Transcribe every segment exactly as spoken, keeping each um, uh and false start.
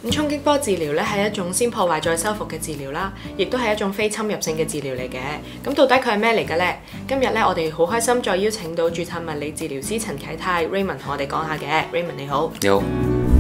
咁衝擊波治療咧係一種先破壞再修復嘅治療啦，亦都係一種非侵入性嘅治療嚟嘅。咁到底佢係咩嚟嘅呢？今日咧我哋好開心再邀請到註冊物理治療師陳啟泰 Raymond 同我哋講下嘅。Raymond 你好。 你好。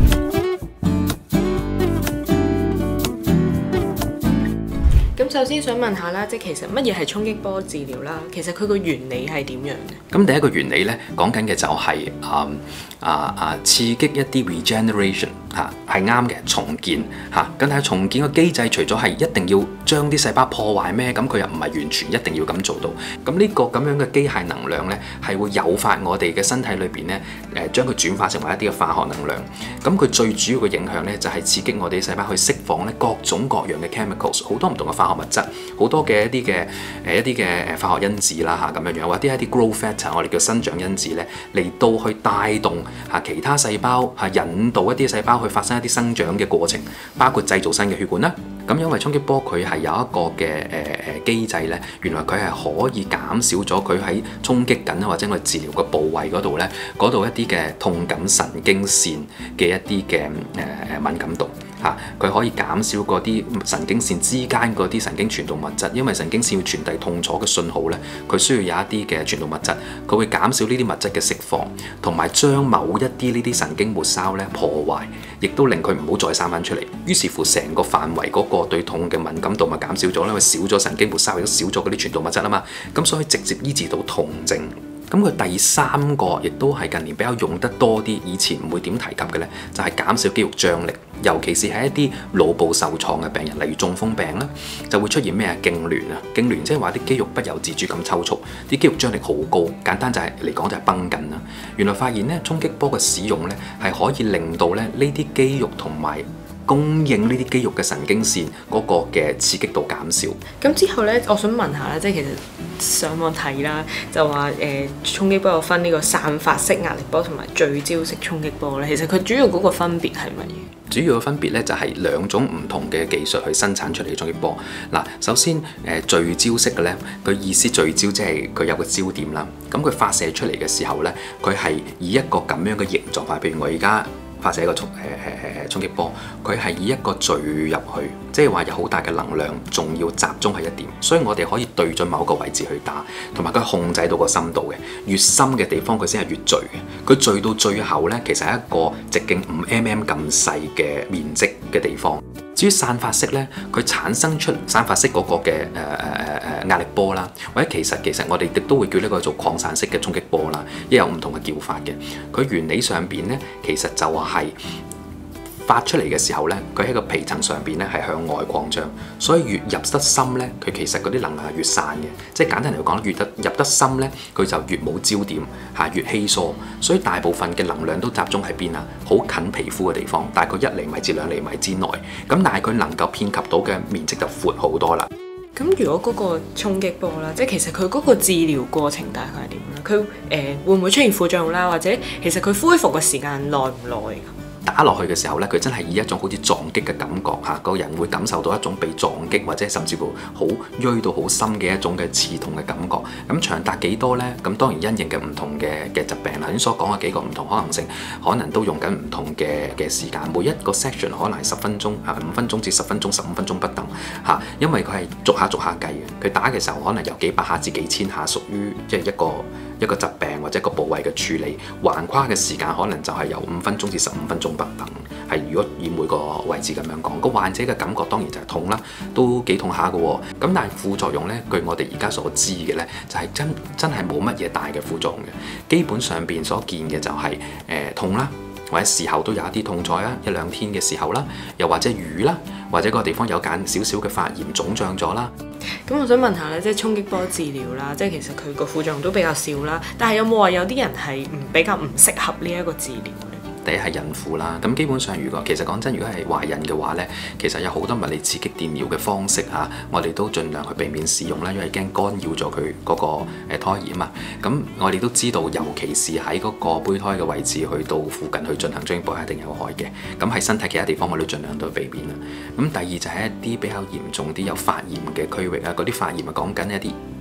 咁首先想問下啦，即係其實乜嘢係衝擊波治療啦？其實佢個原理係點樣嘅？ 咁第一個原理咧，講緊嘅就係、是、啊啊啊刺激一啲 regeneration 嚇係啱嘅重建嚇。咁但係重建個機制除咗係一定要將啲細胞破壞咩？咁佢又唔係完全一定要咁做到。咁呢個咁樣嘅機械能量咧，係會誘發我哋嘅身體裏邊咧誒將佢轉化成為一啲嘅化學能量。咁佢最主要嘅影響咧就係、是、刺激我哋啲細胞去釋放咧各種各樣嘅 chemicals， 好多唔同嘅化學物質，好多嘅一啲嘅誒一啲嘅誒化學因子啦嚇咁樣樣，或者一啲 growth factor， 我哋叫生長因子咧，嚟到去帶動嚇其他細胞嚇，引導一啲細胞去發生一啲生長嘅過程，包括製造新嘅血管啦。咁因為衝擊波佢係有一個嘅誒誒機制咧，原來佢係可以減少咗佢喺衝擊緊或者我哋治療嘅部位嗰度咧，嗰度一啲嘅痛感神經線嘅一啲嘅誒誒敏感度。嚇，佢可以減少嗰啲神經線之間嗰啲神經傳導物質，因為神經線要傳遞痛楚嘅信號咧，佢需要有一啲嘅傳導物質，佢會減少呢啲物質嘅釋放，同埋將某一啲呢啲神經末梢咧破壞，亦都令佢唔好再生翻出嚟。於是乎，成個範圍嗰個對痛嘅敏感度咪減少咗，因為少咗神經末梢，亦都少咗嗰啲傳導物質啊嘛，咁所以直接醫治到痛症。咁佢第三個亦都係近年比較用得多啲，以前唔會點提及嘅咧，就係減少肌肉張力，尤其是係一啲腦部受創嘅病人，例如中風病啦，就會出現咩啊？痙攣啊，痙攣即係話啲肌肉不由自主咁抽搐，啲肌肉張力好高，簡單就係嚟講就係繃緊啦。原來發現咧，衝擊波嘅使用咧係可以令到咧呢啲肌肉同埋供應呢啲肌肉嘅神經線嗰個嘅刺激度減少。 咁之後咧，我想問下啦，即係其實上網睇啦，就話誒衝擊波有分呢個散發式壓力波同埋聚焦式衝擊波咧。其實佢主要嗰個分別係乜嘢？ 主要嘅分別咧就係兩種唔同嘅技術去生產出嚟嘅衝擊波。嗱，首先誒聚焦式嘅咧，佢意思聚焦即係佢有個焦點啦。咁佢發射出嚟嘅時候咧，佢係以一個咁樣嘅形狀化，譬如我而家發射一個衝誒誒誒衝擊波，佢係以一個聚入去，即係話有好大嘅能量，仲要集中喺一點，所以我哋可以對準某個位置去打，同埋佢控制到個深度嘅，越深嘅地方佢先係越聚嘅。佢聚到最後咧，其實係一個直徑五 mm 咁細嘅面積嘅地方。至於散發式咧，佢產生出散發式嗰個嘅誒誒誒誒壓力波啦，或者其實其實我哋亦都會叫呢個做擴散式嘅衝擊波啦，亦有唔同嘅叫法嘅。佢原理上邊咧，其實就係發出嚟嘅時候咧，佢喺個皮層上邊咧係向外擴張，所以越入得深咧，佢其實嗰啲能量係越散嘅。即係簡單嚟講，越得入得深咧，佢就越冇焦點嚇，越稀疏。所以大部分嘅能量都集中喺邊啊？好近皮膚嘅地方，大概一厘米至兩厘米之內。咁但係佢能夠遍及到嘅面積就闊好多啦。 咁如果嗰個衝擊波啦，即係其實佢嗰個治療過程大概係點咧？佢誒會唔會出現副作用啦？或者其實佢恢復嘅時間耐唔耐㗎？ 打落去嘅時候咧，佢真係以一種好似撞擊嘅感覺嚇，個人會感受到一種被撞擊或者甚至乎好錐到好深嘅一種嘅刺痛嘅感覺。咁長達幾多呢？咁當然因應嘅唔同嘅嘅疾病啦，頭先所講嘅幾個唔同可能性，可能都用緊唔同嘅嘅時間。每一個 section 可能係十分鐘嚇，五分鐘至十分鐘、十五分鐘不等嚇，因為佢係逐下逐下計嘅。佢打嘅時候可能由幾百下至幾千下，屬於即係一個一個疾病或者一個部位嘅處理，橫跨嘅時間可能就係由五分鐘至十五分鐘不等。係如果以每個位置咁樣講，個患者嘅感覺當然就係痛啦，都幾痛下嘅喎。咁但係副作用呢，據我哋而家所知嘅呢，就係、是、真真係冇乜嘢大嘅副作用嘅。基本上邊所見嘅就係、是、誒、呃、痛啦，或者事後都有一啲痛楚啦，一兩天嘅時候啦，又或者瘀啦，或者個地方有間少少嘅發炎腫脹咗啦。 咁我想問下咧，即係衝擊波治療啦，即係其實佢個副作用都比較少啦，但係有冇話有啲人係唔比較唔適合呢一個治療咧？ 第一係孕婦啦，咁基本上如果其實講真，如果係懷孕嘅話咧，其實有好多物理刺激電療嘅方式嚇，我哋都盡量去避免使用啦，因為驚干擾咗佢嗰個誒胎兒啊嘛。咁我哋都知道，尤其是喺嗰個胚胎嘅位置去到附近去進行衝擊波係一定有害嘅。咁喺身體其他地方我哋盡量都避免啦。咁第二就係一啲比較嚴重啲有發炎嘅區域啊，嗰啲發炎啊講緊一啲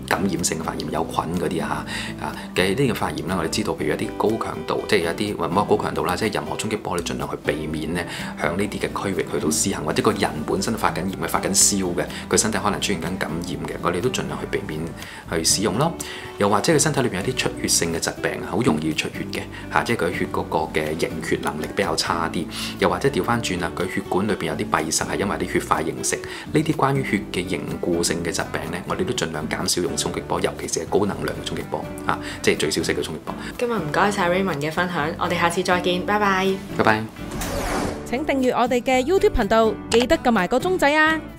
感染性嘅發炎，有菌嗰啲啊啊嘅呢個發炎咧，我哋知道，譬如一啲高強度，即係有一啲唔好高強度啦，即係任何衝擊波，你盡量去避免咧向呢啲嘅區域去到施行，或者個人本身發緊炎嘅、發緊燒嘅，佢身體可能出現緊感染嘅，我哋都盡量去避免去使用咯。又或者佢身體裏邊有啲出血性嘅疾病，好容易出血嘅嚇，即係佢血嗰個嘅凝血能力比較差啲。又或者調翻轉啦，佢血管裏邊有啲閉塞，係因為啲血塊形成。呢啲關於血嘅凝固性嘅疾病咧，我哋都盡量減少用衝擊波，尤其是係高能量嘅衝擊波嚇，即係最少式嘅衝擊波。 今日唔該晒 Raymond 嘅分享，我哋下次再見，拜拜。 拜拜。 請訂閱我哋嘅 YouTube 頻道，記得撳埋個鐘仔啊！